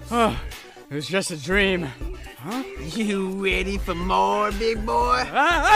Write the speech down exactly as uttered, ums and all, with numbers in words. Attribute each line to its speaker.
Speaker 1: Oh, it was just a dream.
Speaker 2: You ready for more, big boy?
Speaker 1: Ah!